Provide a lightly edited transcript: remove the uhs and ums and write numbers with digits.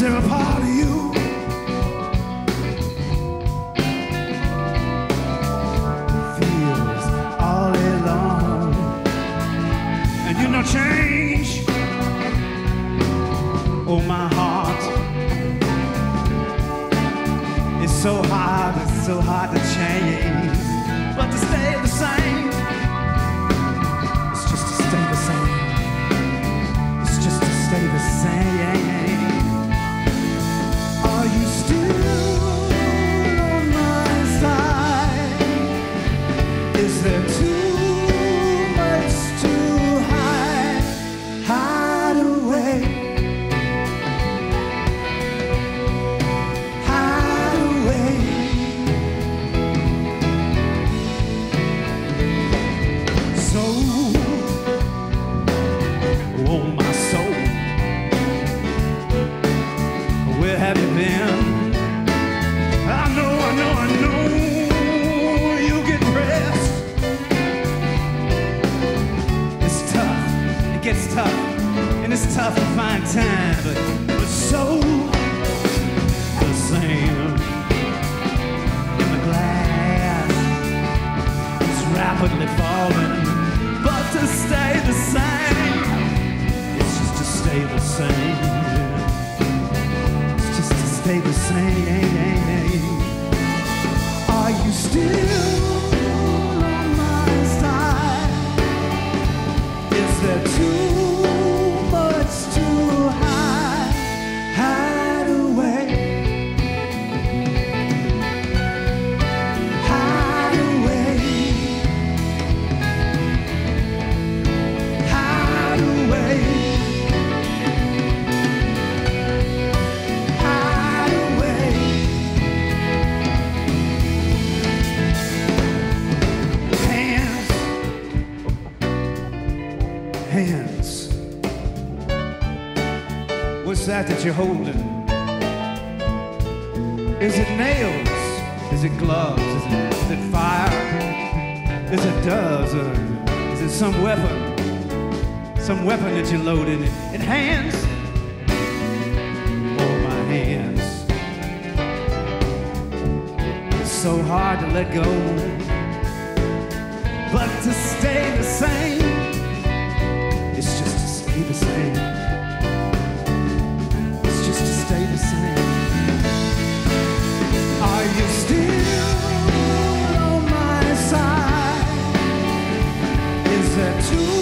there a part of you feels all alone? And you know change, oh my heart, it's so hard to change, but to stay the same, it's just to stay the same, it's just to stay the same. Are you still on my side? Is there too much to hide away? It's tough, and it's tough to find time, but so the same. And the glass is rapidly falling, but to stay the same, it's just to stay the same. It's just to stay the same. Are you still on my side? Is there too much to hide away? Hide away. Hide away. Hide away. Hands. What's that you're holding? Is it nails? Is it gloves? Is it fire? Is it doves? Or is it some weapon? Some weapon that you're loading in hands? Oh, my hands. It's so hard to let go, but to stay the same, it's just to stay the same. It's just to stay the same. Are you still on my side? Is there too